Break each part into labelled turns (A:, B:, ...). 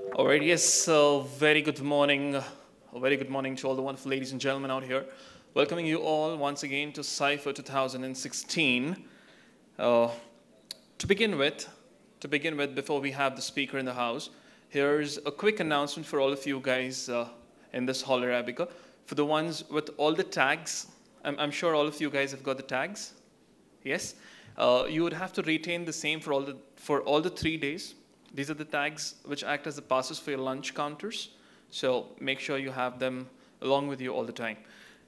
A: All right, yes, very good morning. A very good morning to all the wonderful ladies and gentlemen out here. Welcoming you all once again to Cypher 2016. Uh, to begin with, before we have the speaker in the house, here's a quick announcement for all of you guys in this Hall Arabica. For the ones with all the tags, I'm sure all of you guys have got the tags. Yes, you would have to retain the same for all the 3 days. These are the tags which act as the passes for your lunch counters. So make sure you have them along with you all the time.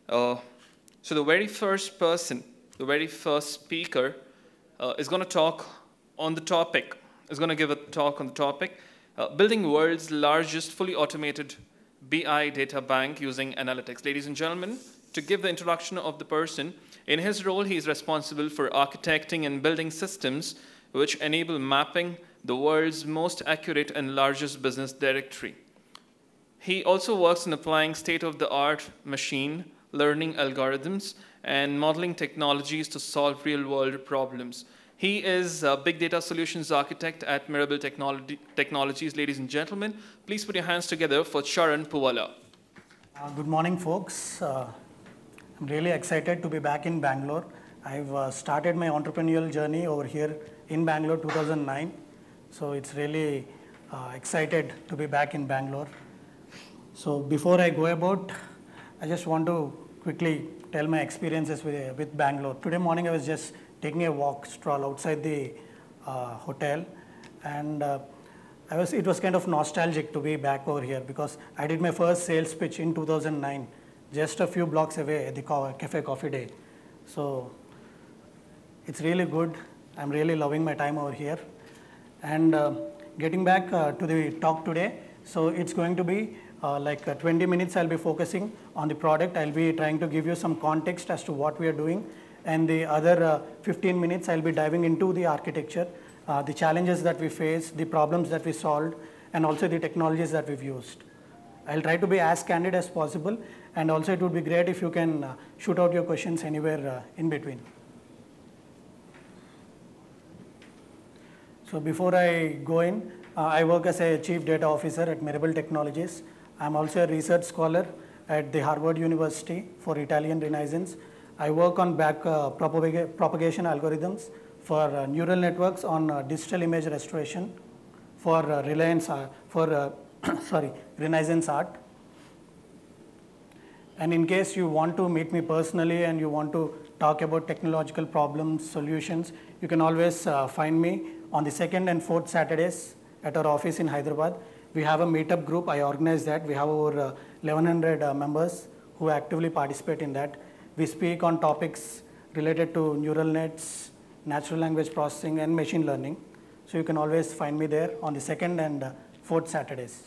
A: So the very first person, the very first speaker is going to talk on the topic, is going to give a talk on the topic, building world's largest fully automated BI data bank using analytics. Ladies and gentlemen, to give the introduction of the person, in his role, he is responsible for architecting and building systems which enable mapping the world's most accurate and largest business directory. He also works in applying state-of-the-art machine learning algorithms and modeling technologies to solve real-world problems. He is a big data solutions architect at Mirable Technologies. Ladies and gentlemen, please put your hands together for Charan Puwala.
B: Good morning, folks. I'm really excited to be back in Bangalore. I've started my entrepreneurial journey over here in Bangalore 2009. So it's really excited to be back in Bangalore. So before I go about, I just want to quickly tell my experiences with Bangalore. Today morning, I was just taking a stroll outside the hotel, and it was kind of nostalgic to be back over here because I did my first sales pitch in 2009, just a few blocks away at the Cafe Coffee Day. So it's really good. I'm really loving my time over here. And getting back to the talk today, so it's going to be 20 minutes I'll be focusing on the product. I'll be trying to give you some context as to what we are doing. And the other 15 minutes I'll be diving into the architecture, the challenges that we face, the problems that we solved, and also the technologies that we've used. I'll try to be as candid as possible, and also it would be great if you can shoot out your questions anywhere in between. So before I go in, I work as a Chief Data Officer at Mirable Technologies. I'm also a research scholar at the Harvard University for Italian Renaissance. I work on propagation algorithms for neural networks on digital image restoration for Renaissance art. And in case you want to meet me personally and you want to talk about technological problems, solutions, you can always find me on the 2nd and 4th Saturdays at our office in Hyderabad. We have a meetup group. I organize that. We have over 1,100 members who actively participate in that. We speak on topics related to neural nets, natural language processing, and machine learning. So you can always find me there on the 2nd and 4th Saturdays.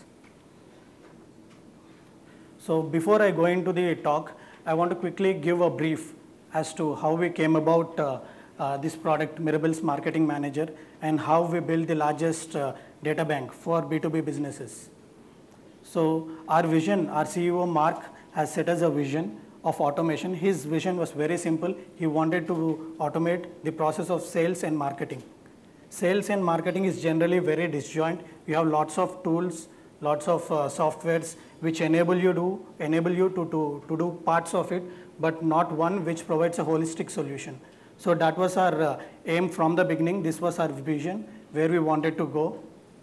B: So before I go into the talk, I want to quickly give a brief as to how we came about this product, Mirable's Marketing Manager, and how we built the largest data bank for B2B businesses. So our vision, our CEO Mark has set us a vision of automation. His vision was very simple. He wanted to automate the process of sales and marketing. Sales and marketing is generally very disjoint. You have lots of tools, lots of softwares which enable you to do parts of it, but not one which provides a holistic solution. So that was our aim from the beginning. This was our vision, where we wanted to go.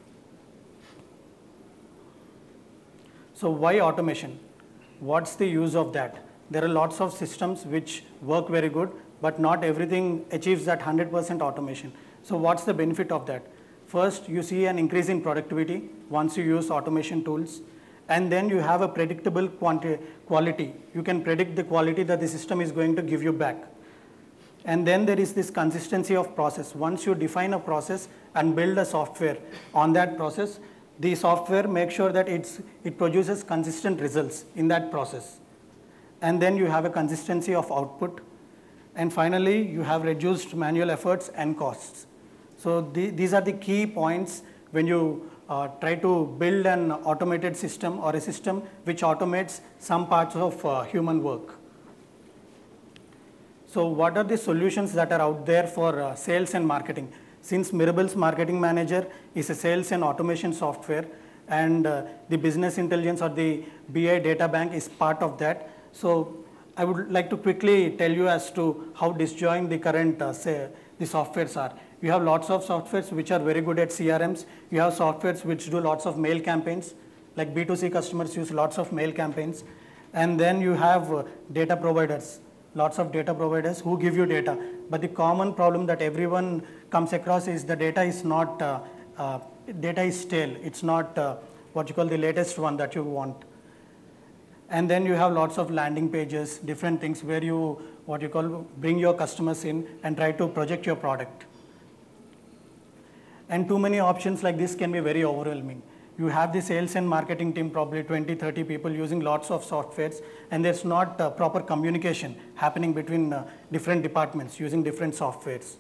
B: So why automation? What's the use of that? There are lots of systems which work very good, but not everything achieves that 100% automation. So what's the benefit of that? First, you see an increase in productivity once you use automation tools. And then you have a predictable quality. You can predict the quality that the system is going to give you back. And then there is this consistency of process. Once you define a process and build a software on that process, the software makes sure that it produces consistent results in that process. And then you have a consistency of output. And finally, you have reduced manual efforts and costs. So these are the key points when you try to build an automated system or a system which automates some parts of human work. So what are the solutions that are out there for sales and marketing? Since Mirable's Marketing Manager is a sales and automation software, and the business intelligence or the BI data bank is part of that. So I would like to quickly tell you as to how disjoint the current the softwares are. You have lots of softwares which are very good at CRMs. You have softwares which do lots of mail campaigns, like B2C customers use lots of mail campaigns. And then you have data providers, lots of data providers who give you data. But the common problem that everyone comes across is the data is not, data is stale. It's not what you call the latest one that you want. And then you have lots of landing pages, different things where you, what you call, bring your customers in and try to project your product. And too many options like this can be very overwhelming. You have the sales and marketing team, probably 20, 30 people using lots of softwares, and there's not proper communication happening between different departments using different softwares.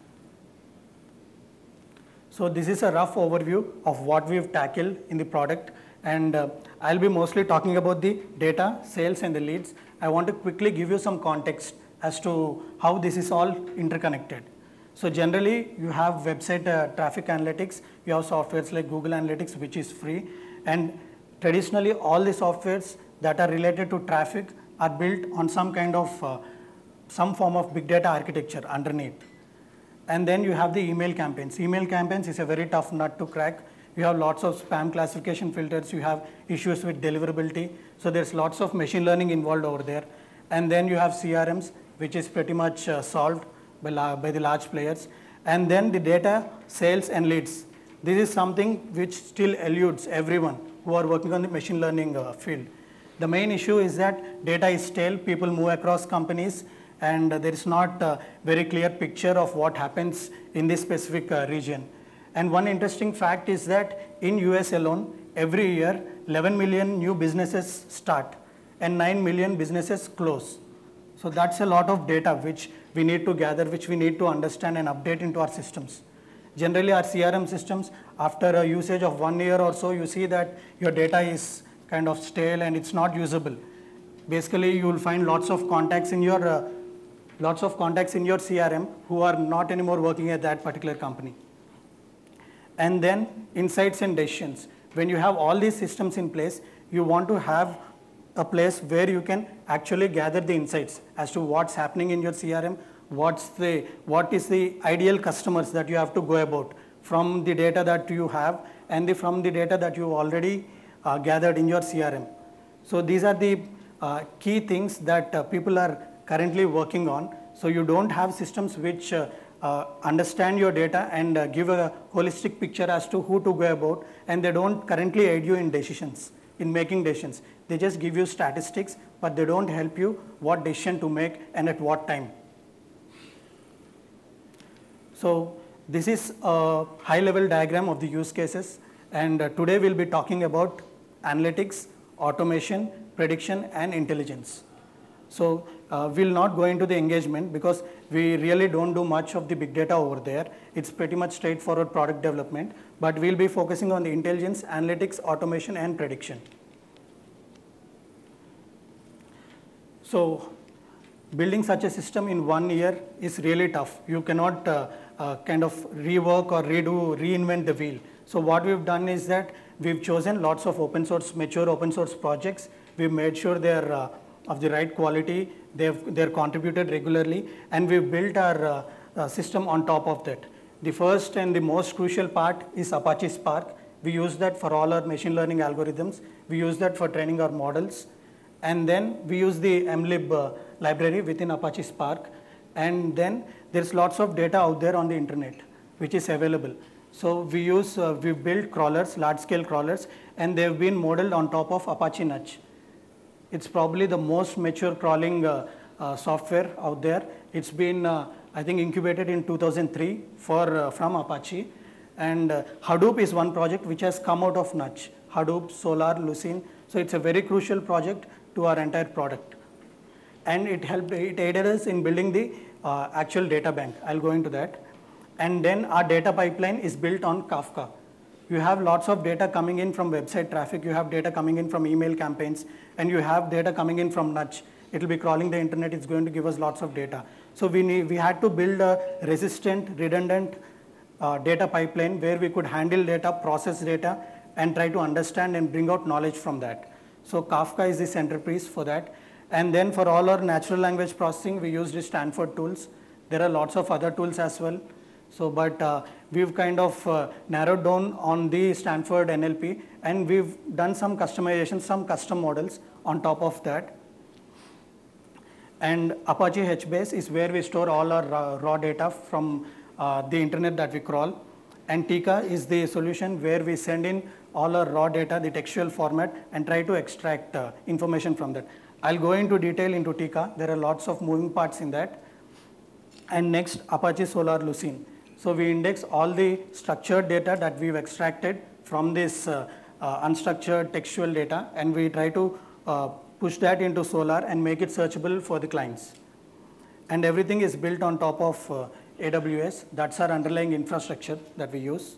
B: So this is a rough overview of what we've tackled in the product, and I'll be mostly talking about the data, sales, and the leads. I want to quickly give you some context as to how this is all interconnected. So generally, you have website traffic analytics, you have softwares like Google Analytics, which is free, and traditionally all the softwares that are related to traffic are built on some kind of, some form of big data architecture underneath. And then you have the email campaigns. Email campaigns is a very tough nut to crack. You have lots of spam classification filters, you have issues with deliverability, so there's lots of machine learning involved over there. And then you have CRMs, which is pretty much solved by the large players. And then the data, sales, and leads. This is something which still eludes everyone who are working on the machine learning field. The main issue is that data is stale, people move across companies, and there is not a very clear picture of what happens in this specific region. And one interesting fact is that in US alone, every year, 11 million new businesses start and 9 million businesses close. So that's a lot of data which we need to gather, which we need to understand and update into our systems. Generally, our CRM systems, after a usage of 1 year or so, you see that your data is kind of stale and it's not usable. Basically, you will find lots of contacts in your CRM who are not anymore working at that particular company. And then insights and decisions. When you have all these systems in place, you want to have a place where you can actually gather the insights as to what's happening in your CRM, what is the ideal customers that you have to go about from the data that you have and from the data that you already gathered in your CRM. So these are the key things that people are currently working on. So you don't have systems which understand your data and give a holistic picture as to who to go about, and they don't currently aid you in decisions, in making decisions. They just give you statistics, but they don't help you what decision to make and at what time. So this is a high-level diagram of the use cases, and today we'll be talking about analytics, automation, prediction, and intelligence. So we'll not go into the engagement because we really don't do much of the big data over there. It's pretty much straightforward product development, but we'll be focusing on the intelligence, analytics, automation, and prediction. So building such a system in 1 year is really tough. You cannot kind of rework or reinvent the wheel. So what we've done is that we've chosen lots of open source, mature open source projects. We've made sure they're of the right quality, they're contributed regularly, and we've built our system on top of that. The first and the most crucial part is Apache Spark. We use that for all our machine learning algorithms. We use that for training our models. And then we use the mlib library within Apache Spark. And then there's lots of data out there on the internet, which is available. So we build crawlers, large-scale crawlers, and they've been modeled on top of Apache Nutch. It's probably the most mature crawling software out there. It's been, I think, incubated in 2003 from Apache. And Hadoop is one project which has come out of Nutch. Hadoop, Solar, Lucene. So it's a very crucial project to our entire product. And it aided us in building the actual data bank. I'll go into that. And then our data pipeline is built on Kafka. You have lots of data coming in from website traffic, you have data coming in from email campaigns, and you have data coming in from Nutch. It will be crawling the internet, it's going to give us lots of data. So we had to build a resistant, redundant data pipeline where we could handle data, process data, and try to understand and bring out knowledge from that. So Kafka is the centerpiece for that. And then for all our natural language processing, we use the Stanford tools. There are lots of other tools as well. So, but we've kind of narrowed down on the Stanford NLP, and we've done some customization, some custom models on top of that. And Apache HBase is where we store all our raw data from the internet that we crawl. And Tika is the solution where we send in all our raw data, the textual format, and try to extract information from that. I'll go into detail into Tika. There are lots of moving parts in that. And next, Apache Solar Lucene. So we index all the structured data that we've extracted from this unstructured textual data, and we try to push that into Solar and make it searchable for the clients. And everything is built on top of AWS. That's our underlying infrastructure that we use.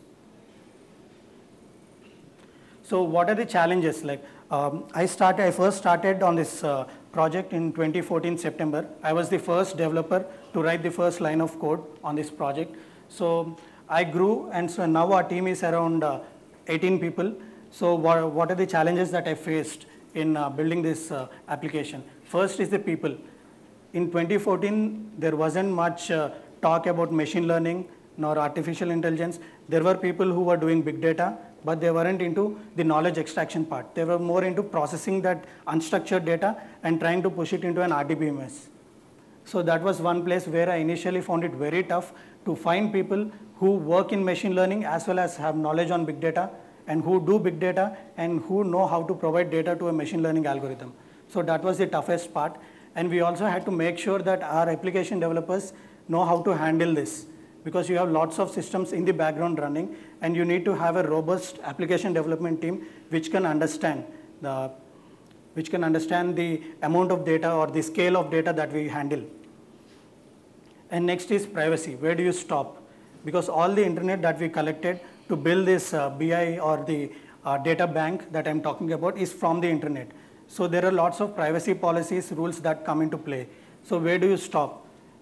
B: So what are the challenges? Like I first started on this project in 2014 September. I was the first developer to write the first line of code on this project. So I grew, and so now our team is around 18 people. So what are the challenges that I faced in building this application? First is the people. In 2014, there wasn't much talk about machine learning nor artificial intelligence. There were people who were doing big data, but they weren't into the knowledge extraction part. They were more into processing that unstructured data and trying to push it into an RDBMS. So that was one place where I initially found it very tough to find people who work in machine learning as well as have knowledge on big data, and who do big data and who know how to provide data to a machine learning algorithm. So that was the toughest part. And we also had to make sure that our application developers know how to handle this, because you have lots of systems in the background running, and you need to have a robust application development team which can understand the amount of data or the scale of data that we handle. And next is privacy. Where do you stop? Because all the internet that we collected to build this BI or the data bank that I'm talking about is from the internet. So there are lots of privacy policies, rules that come into play. So where do you stop?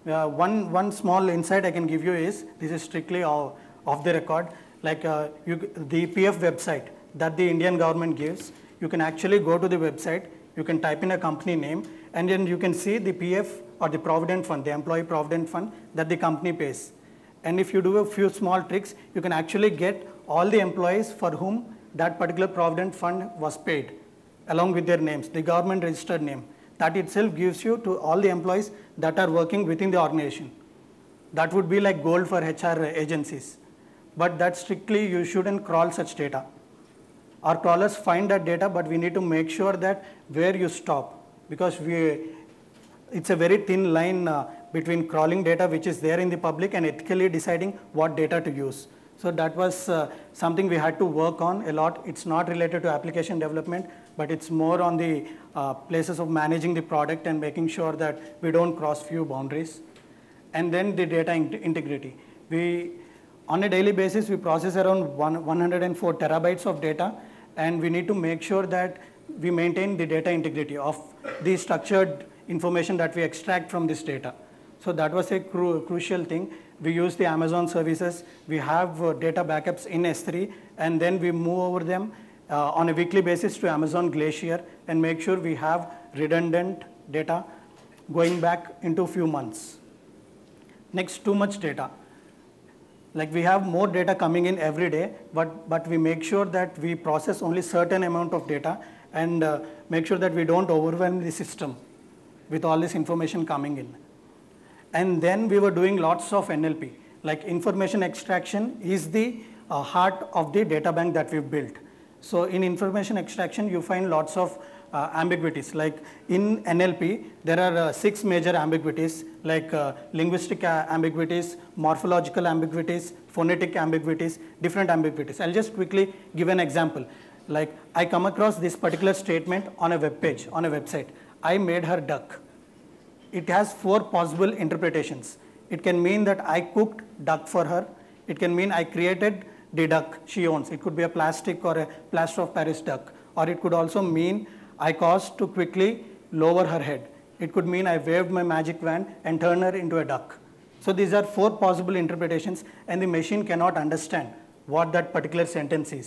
B: One small insight I can give you is, this is strictly off the record, like the PF website that the Indian government gives, you can actually go to the website, you can type in a company name, and then you can see the PF or the Provident Fund, the employee Provident Fund that the company pays. And if you do a few small tricks, you can actually get all the employees for whom that particular Provident Fund was paid, along with their names, the government registered name. That itself gives you to all the employees that are working within the organization. That would be like gold for HR agencies. But that strictly, you shouldn't crawl such data. Our crawlers find that data, but we need to make sure that where you stop, because it's a very thin line between crawling data which is there in the public and ethically deciding what data to use. So that was something we had to work on a lot. It's not related to application development, but it's more on the places of managing the product and making sure that we don't cross few boundaries. And then the data integrity. On a daily basis, we process around 104 terabytes of data, and we need to make sure that we maintain the data integrity of the structured information that we extract from this data. So that was a crucial thing. We use the Amazon services. We have data backups in S3, and then we move over them on a weekly basis to Amazon Glacier and make sure we have redundant data going back into a few months. Next, too much data. Like we have more data coming in every day, but we make sure that we process only certain amount of data and make sure that we don't overwhelm the system with all this information coming in. And then we were doing lots of NLP. Like information extraction is the heart of the data bank that we've built. So in information extraction, you find lots of ambiguities. Like in NLP, there are 6 major ambiguities, like linguistic ambiguities, morphological ambiguities, phonetic ambiguities, different ambiguities. I'll just quickly give an example. Like I come across this particular statement on a web page, on a website. I made her duck. It has 4 possible interpretations. It can mean that I cooked duck for her. It can mean I created the duck she owns. It could be a plastic or a plaster of Paris duck. Or it could also mean I caused to quickly lower her head. It could mean I waved my magic wand and turned her into a duck. So these are 4 possible interpretations, and the machine cannot understand what that particular sentence is.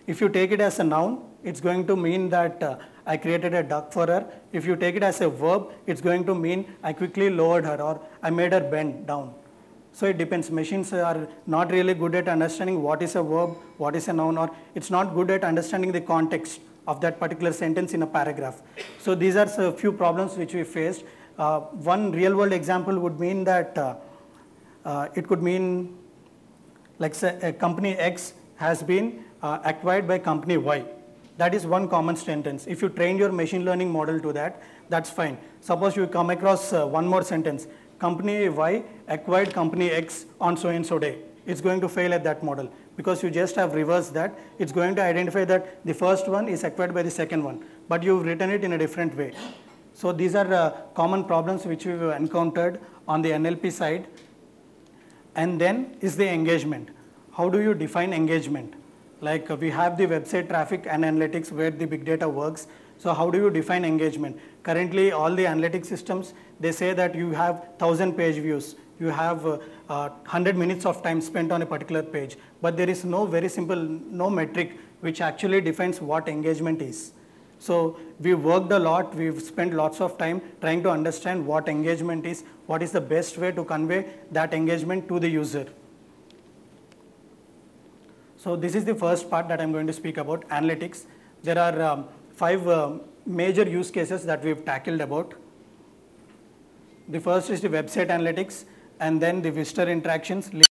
B: If you take it as a noun, it's going to mean that I created a duck for her. If you take it as a verb, it's going to mean I quickly lowered her or I made her bend down. So it depends. Machines are not really good at understanding what is a verb, what is a noun, or it's not good at understanding the context of that particular sentence in a paragraph. So these are a few problems which we faced. One real world example would mean that it could mean, like say a company X has been acquired by company Y. That is one common sentence. If you train your machine learning model to that, that's fine. Suppose you come across one more sentence, company Y acquired company X on so and so day. It's going to fail at that model because you just have reversed that. It's going to identify that the first one is acquired by the second one, but you've written it in a different way. So these are common problems which we've encountered on the NLP side. And then is the engagement. How do you define engagement? Like we have the website traffic and analytics where the big data works. So how do you define engagement? Currently, all the analytic systems, they say that you have 1,000 page views. You have 100 minutes of time spent on a particular page. But there is no very simple, no metric which actually defines what engagement is. So we worked a lot, we've spent lots of time trying to understand what engagement is, what is the best way to convey that engagement to the user. So this is the first part that I'm going to speak about, analytics. There are 5 major use cases that we've tackled about. The first is the website analytics, and then the visitor interactions,